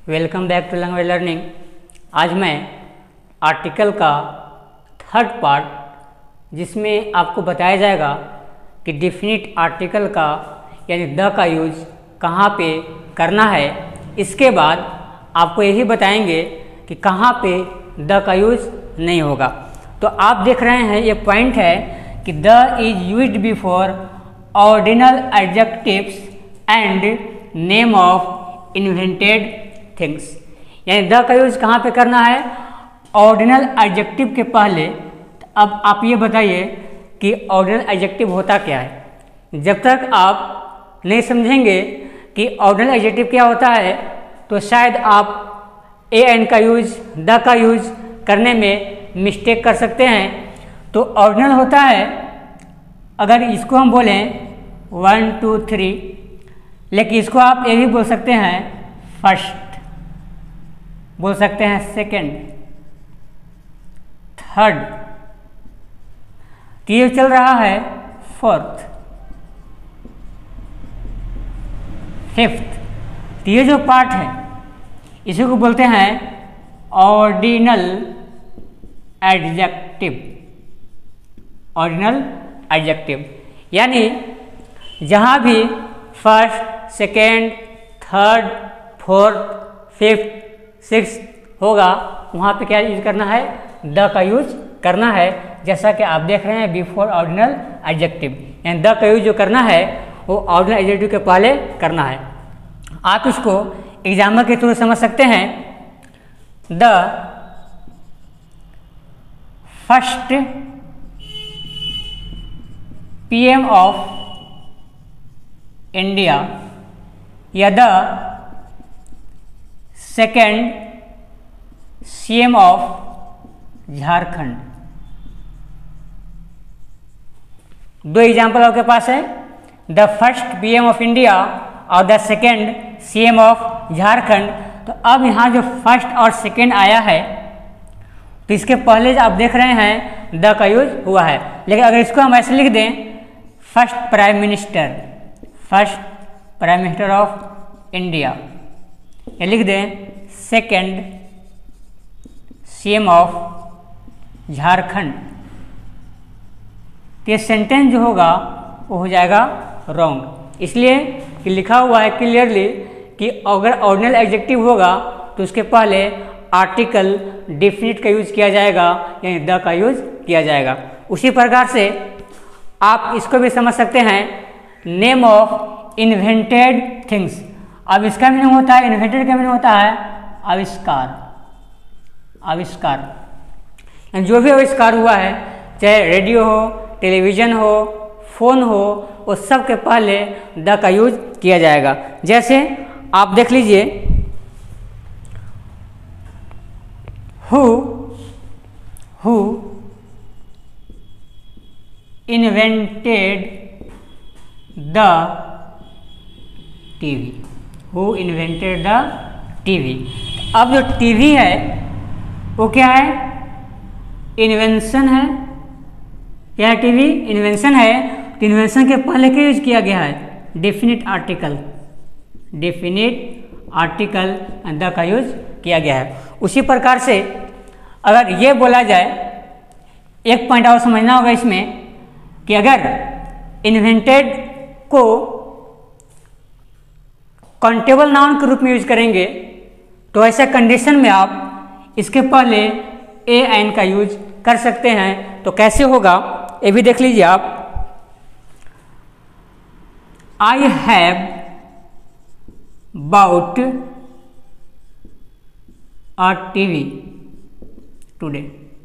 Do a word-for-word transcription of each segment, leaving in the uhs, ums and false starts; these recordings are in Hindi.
Welcome back to language learning. आज मैं आर्टिकल का थर्ड पार्ट जिसमें आपको बताया जाएगा कि डिफिनिट आर्टिकल का यानी द का यूज कहाँ पे करना है। इसके बाद आपको यही बताएंगे कि कहाँ पे द का यूज नहीं होगा। तो आप देख रहे हैं ये पॉइंट है कि the is used before ordinal adjectives and name of invented things. यानी द का यूज कहाँ पे करना है? ऑर्डिनल एडजेक्टिव के पहले। अब आप ये बताइए कि ऑर्डिनल एडजेक्टिव होता क्या है। जब तक आप नहीं समझेंगे कि ऑर्डिनल एडजेक्टिव क्या होता है तो शायद आप ए एन का यूज द का यूज करने में मिस्टेक कर सकते हैं। तो ऑर्डिनल होता है, अगर इसको हम बोलें वन टू थ्री, लेकिन इसको आप ये भी बोल सकते हैं फर्स्ट, बोल सकते हैं सेकंड, थर्ड, तो ये चल रहा है फोर्थ, फिफ्थ। तो ये जो पार्ट है इसी को बोलते हैं ऑर्डिनल एडजेक्टिव। ऑर्डिनल एडजेक्टिव यानी जहाँ भी first, second, third, fourth, fifth, six होगा वहाँ पे क्या यूज करना है? द का यूज करना है। जैसा कि आप देख रहे हैं बिफोर ऑर्डिनल एडजेक्टिव, यानी द का यूज जो करना है वो ऑर्डिनल एडजेक्टिव के पहले करना है। आप इसको एग्जाम्पल के थ्रू समझ सकते हैं। The first PM of India या the second CM of Jharkhand. दो एग्जाम्पल आपके पास है, the first PM of India और the second CM of Jharkhand. तो अब यहाँ जो फर्स्ट और सेकेंड आया है तो इसके पहले आप देख रहे हैं द का यूज हुआ है। लेकिन अगर इसको हम ऐसे लिख दें first prime minister, first prime minister of India, या लिख दें सेकेंड सीएम ऑफ झारखंड, तो ये सेंटेंस जो होगा वो हो जाएगा रॉन्ग। इसलिए कि लिखा हुआ है क्लियरली कि अगर ऑर्डिनल एडजेक्टिव होगा तो उसके पहले आर्टिकल डिफिनिट का यूज किया जाएगा, यानी द का यूज किया जाएगा। उसी प्रकार से आप इसको भी समझ सकते हैं नेम ऑफ इन्वेंटेड थिंग्स। अब इसका मीनिंग होता है, इन्वेंटेड का मीनिंग होता है आविष्कार। आविष्कार जो भी आविष्कार हुआ है, चाहे रेडियो हो, टेलीविजन हो, फोन हो, वो सब के पहले द का यूज किया जाएगा। जैसे आप देख लीजिए who who invented the TV, who invented the TV. अब जो टीवी है वो क्या है? इन्वेंशन है। क्या है? टीवी इन्वेंशन है। तो इन्वेंशन के पहले क्या यूज किया गया है? Definite article, definite article the का यूज किया गया है। उसी प्रकार से अगर ये बोला जाए, एक पॉइंट और समझना होगा इसमें कि अगर इन्वेंटेड को काउंटेबल नाउन के रूप में यूज करेंगे तो ऐसे कंडीशन में आप इसके पहले ए एन का यूज कर सकते हैं। तो कैसे होगा ये भी देख लीजिए आप। I have bought a TV today.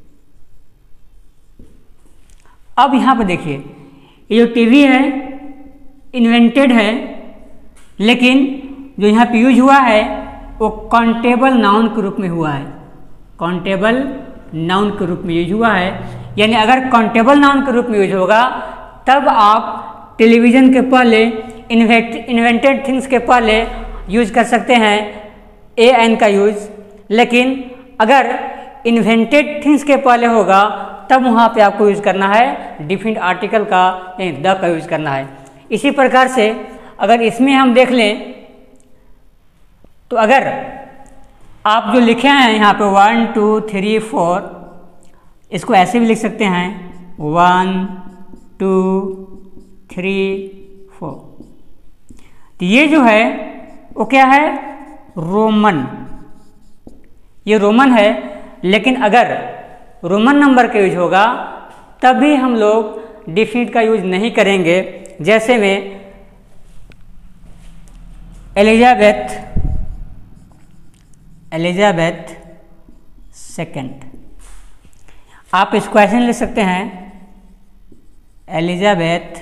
अब यहां पर देखिए ये जो टीवी है इन्वेंटेड है, लेकिन जो यहाँ पे यूज हुआ है वो काउंटेबल नाउन के रूप में हुआ है। काउंटेबल नाउन के रूप में यूज हुआ है। यानी अगर काउंटेबल नाउन के रूप में यूज होगा तब आप टेलीविज़न के पहले, इन्वेंटेड थिंग्स के पहले यूज कर सकते हैं ए एन का यूज। लेकिन अगर इन्वेंटेड थिंग्स के पहले होगा तब वहाँ पे आपको यूज करना है डिफिनिट आर्टिकल का, यानी द का यूज करना है। इसी प्रकार से अगर इसमें हम देख लें तो अगर आप जो लिखे हैं यहाँ पे वन टू थ्री फोर, इसको ऐसे भी लिख सकते हैं वन टू थ्री फोर। तो ये जो है वो क्या है, रोमन, ये रोमन है। लेकिन अगर रोमन नंबर का यूज होगा तभी हम लोग डिफिनिट का यूज नहीं करेंगे। जैसे में एलिजाबेथ एलिजाबेथ सेकंड, आप इसको ऐसे लिख सकते हैं एलिजाबेथ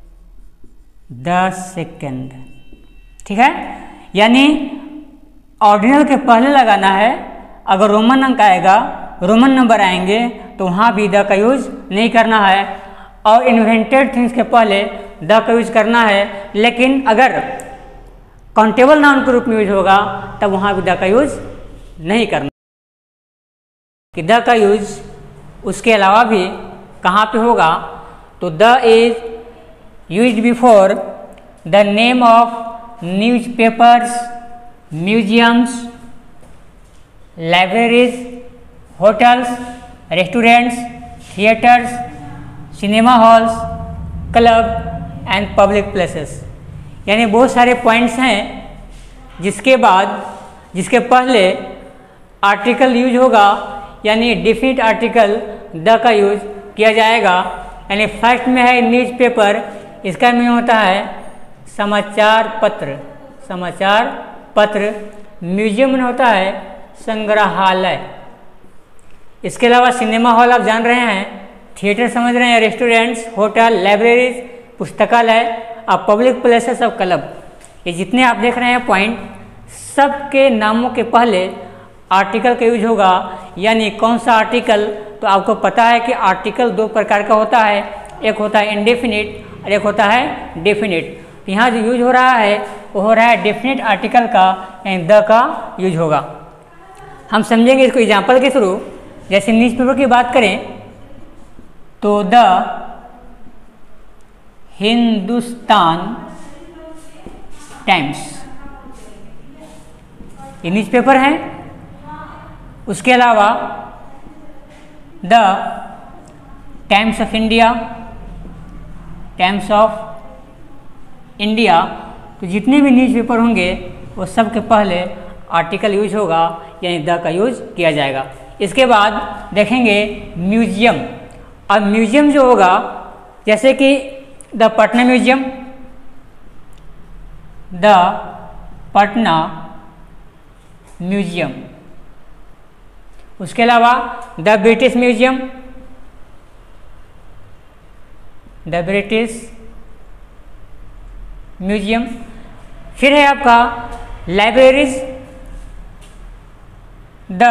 द सेकंड, ठीक है। यानी ऑर्डिनल के पहले लगाना है। अगर रोमन अंक आएगा, रोमन नंबर आएंगे तो वहाँ भी द का यूज नहीं करना है, और इन्वेंटेड थिंग्स के पहले द का यूज करना है। लेकिन अगर काउंटेबल नाउन के रूप में यूज होगा तब वहाँ भी द का यूज नहीं करना। कि द का यूज उसके अलावा भी कहाँ पे होगा, तो the is used before the name of newspapers, museums, libraries, hotels, restaurants, theatres, cinema halls, club and public places. यानी बहुत सारे पॉइंट्स हैं जिसके बाद जिसके पहले आर्टिकल यूज होगा, यानी डिफिनिट आर्टिकल द का यूज किया जाएगा। यानी फर्स्ट में है न्यूज़पेपर, इसका मीनिंग होता है समाचार पत्र, समाचार पत्र। म्यूजियम में होता है संग्रहालय। इसके अलावा सिनेमा हॉल आप जान रहे हैं, थिएटर समझ रहे हैं, रेस्टोरेंट्स, होटल, लाइब्रेरीज, पुस्तकालय, अब पब्लिक प्लेसेस ऑफ क्लब। ये जितने आप देख रहे हैं पॉइंट, सबके नामों के पहले आर्टिकल का यूज होगा। यानी कौन सा आर्टिकल, तो आपको पता है कि आर्टिकल दो प्रकार का होता है, एक होता है इंडेफिनिट और एक होता है डेफिनिट। तो यहाँ जो यूज हो रहा है वो हो रहा है डेफिनिट आर्टिकल का, यानी द का यूज होगा। हम समझेंगे इसको एग्जाम्पल के थ्रू। जैसे न्यूज़पेपर की बात करें तो द हिंदुस्तान टाइम्स, ये न्यूज़पेपर है। उसके अलावा the Times of India, Times of India. तो जितने भी न्यूज़पेपर होंगे वो सब के पहले आर्टिकल यूज होगा, यानी द का यूज किया जाएगा। इसके बाद देखेंगे म्यूजियम। अब म्यूजियम जो होगा, जैसे कि the Patna museum, the Patna museum. उसके अलावा the British museum, the British museum. फिर है आपका लाइब्रेरीज, द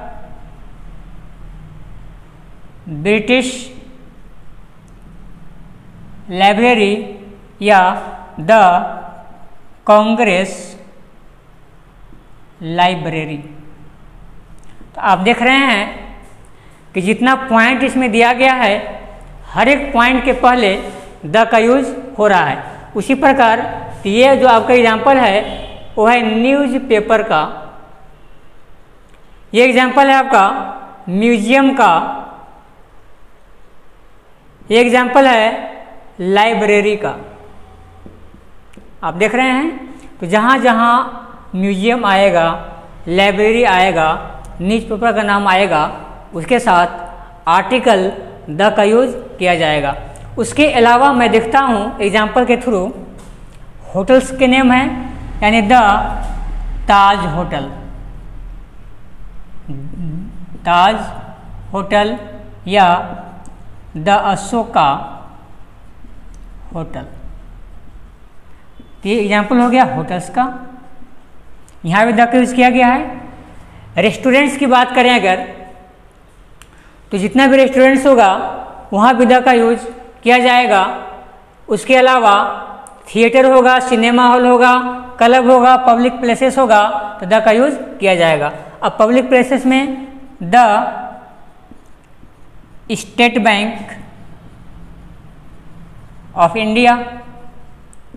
ब्रिटिश लाइब्रेरी या द कांग्रेस लाइब्रेरी। तो आप देख रहे हैं कि जितना पॉइंट इसमें दिया गया है, हर एक पॉइंट के पहले द का यूज हो रहा है। उसी प्रकार ये जो आपका एग्जाम्पल है वो है न्यूज़पेपर का, ये एग्जाम्पल है आपका म्यूजियम का, ये एग्जाम्पल है लाइब्रेरी का। आप देख रहे हैं, तो जहाँ जहाँ म्यूजियम आएगा, लाइब्रेरी आएगा, न्यूज़पेपर का नाम आएगा, उसके साथ आर्टिकल द का यूज किया जाएगा। उसके अलावा मैं देखता हूँ एग्जाम्पल के थ्रू होटल्स के नेम हैं, यानी the Taj hotel, Taj hotel या द अशोका होटल। ये एग्जाम्पल हो गया होटल्स का, यहाँ भी द का यूज किया गया है। रेस्टोरेंट्स की बात करें अगर, तो जितना भी रेस्टोरेंट्स होगा वहाँ भी द का यूज किया जाएगा। उसके अलावा थिएटर होगा, सिनेमा हॉल होगा, क्लब होगा, पब्लिक प्लेसेस होगा, तो द का यूज किया जाएगा। अब पब्लिक प्लेसेस में the State Bank of India,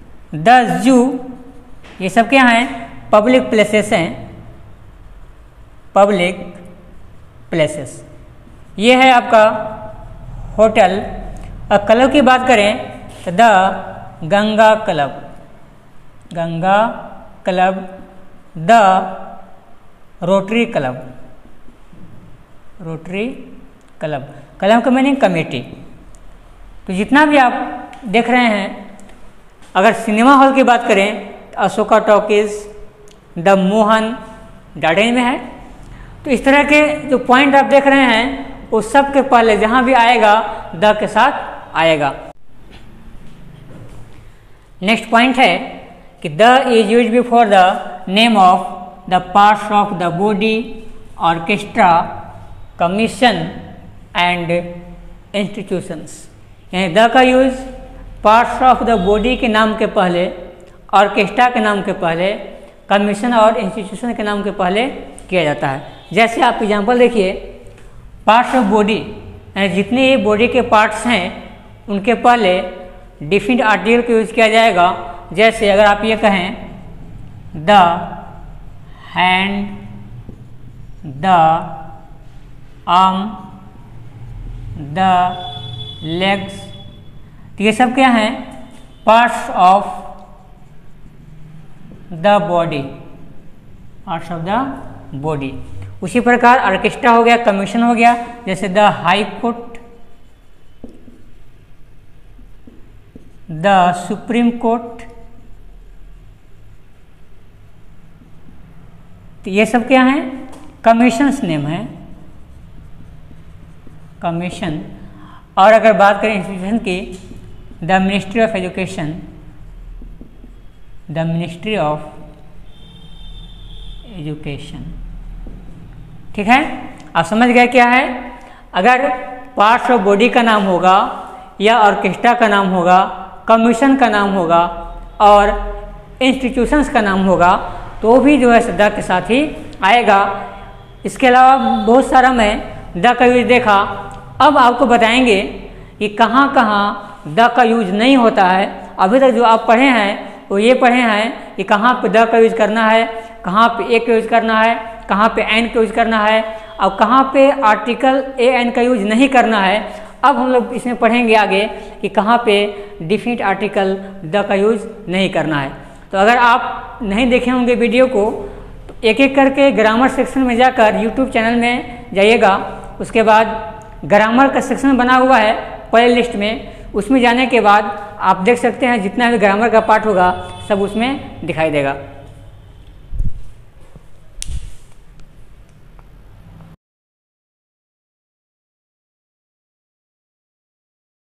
the zoo, ये सब क्या हैं, पब्लिक प्लेसेस हैं। Public places. ये है आपका होटल। अब क्लब की बात करें तो the Ganga club, Ganga club, the Rotary club, Rotary club. Club का मीनिंग कमेटी। तो जितना भी आप देख रहे हैं, अगर सिनेमा हॉल की बात करें तो Ashoka talkies, the Mohan garden में है। तो इस तरह के जो पॉइंट आप देख रहे हैं वो सब के पहले जहाँ भी आएगा द के साथ आएगा। नेक्स्ट पॉइंट है कि the is use before the name of the parts of the body, orchestra, commission and institutions. यानी द का use parts of the body के नाम के पहले, ऑर्केस्ट्रा के नाम के पहले, कमीशन और इंस्टीट्यूशन के नाम के पहले किया जाता है। जैसे आप एग्जांपल देखिए, पार्ट्स ऑफ बॉडी, यानी जितने ये बॉडी के पार्ट्स हैं उनके पहले डिफिनिट आर्टिकल का यूज किया जाएगा। जैसे अगर आप ये कहें the hand, the arm, the legs, तो ये सब क्या हैं? Parts of the body, parts of the body. उसी प्रकार ऑर्केस्ट्रा हो गया, कमीशन हो गया, जैसे the high court, the supreme court. तो ये सब क्या हैं? कमीशंस नेम है, कमीशन। और अगर बात करें इंस्टीट्यूशन की, the ministry of education, the ministry of education. ठीक है, आप समझ गए क्या है? अगर पार्ट्स ऑफ बॉडी का नाम होगा या ऑर्केस्ट्रा का नाम होगा, कमीशन का नाम होगा और इंस्टीट्यूशंस का नाम होगा तो भी जो है द के साथ ही आएगा। इसके अलावा बहुत सारा मैं द का यूज देखा। अब आपको बताएंगे कि कहाँ कहाँ द का यूज नहीं होता है। अभी तक जो आप पढ़े हैं वो ये पढ़े हैं कि कहाँ पे द का यूज करना है, कहाँ पे ए का यूज करना है, कहाँ पे एन का यूज करना है और कहाँ पे आर्टिकल ए एन का यूज नहीं करना है। अब हम लोग इसमें पढ़ेंगे आगे कि कहाँ पे डिफिनिट आर्टिकल द का यूज नहीं करना है। तो अगर आप नहीं देखे होंगे वीडियो को तो एक एक करके ग्रामर सेक्शन में जाकर यूट्यूब चैनल में जाइएगा। उसके बाद ग्रामर का सेक्शन बना हुआ है प्ले लिस्ट में, उसमें जाने के बाद आप देख सकते हैं जितना भी ग्रामर का पार्ट होगा सब उसमें दिखाई देगा।